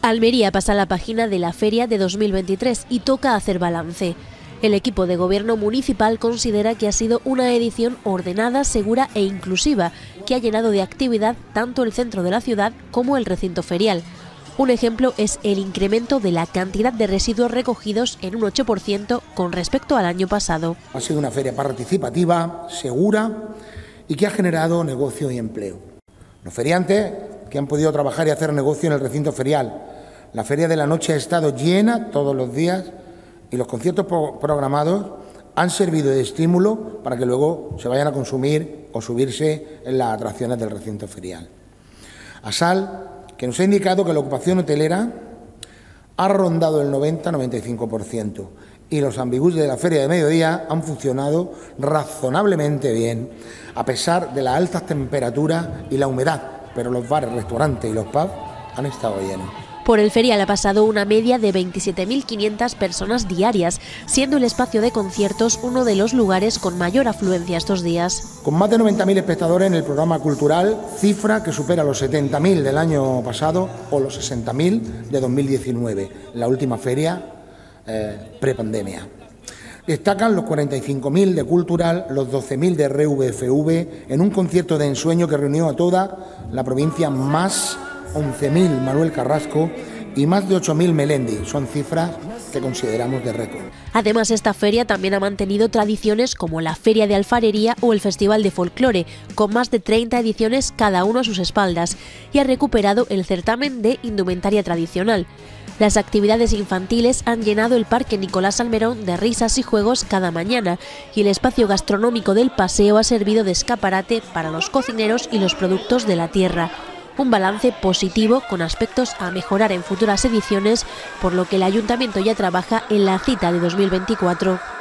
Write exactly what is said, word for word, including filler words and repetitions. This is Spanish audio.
Almería pasa la página de la feria de dos mil veintitrés y toca hacer balance. El equipo de gobierno municipal considera que ha sido una edición ordenada, segura e inclusiva, que ha llenado de actividad tanto el centro de la ciudad como el recinto ferial. Un ejemplo es el incremento de la cantidad de residuos recogidos en un ocho por ciento con respecto al año pasado. Ha sido una feria participativa, segura y que ha generado negocio y empleo. Los feriantes que han podido trabajar y hacer negocio en el recinto ferial. La Feria de la Noche ha estado llena todos los días y los conciertos programados han servido de estímulo para que luego se vayan a consumir o subirse en las atracciones del recinto ferial. ASAL, que nos ha indicado que la ocupación hotelera ha rondado el noventa a noventa y cinco por ciento y los ambibús de la Feria de Mediodía han funcionado razonablemente bien, a pesar de las altas temperaturas y la humedad, pero los bares, restaurantes y los pubs han estado llenos. Por el ferial ha pasado una media de veintisiete mil quinientas personas diarias, siendo el espacio de conciertos uno de los lugares con mayor afluencia estos días. Con más de noventa mil espectadores en el programa cultural, cifra que supera los setenta mil del año pasado o los sesenta mil de dos mil diecinueve, la última feria eh, prepandemia. Destacan los cuarenta y cinco mil de Cultural, los doce mil de R V F V, en un concierto de ensueño que reunió a toda la provincia, más once mil Manuel Carrasco y más de ocho mil Melendi. Son cifras que consideramos de récord. Además, esta feria también ha mantenido tradiciones como la Feria de Alfarería o el Festival de Folclore, con más de treinta ediciones cada uno a sus espaldas, y ha recuperado el certamen de indumentaria tradicional. Las actividades infantiles han llenado el Parque Nicolás Salmerón de risas y juegos cada mañana, y el espacio gastronómico del paseo ha servido de escaparate para los cocineros y los productos de la tierra. Un balance positivo con aspectos a mejorar en futuras ediciones, por lo que el Ayuntamiento ya trabaja en la cita de dos mil veinticuatro.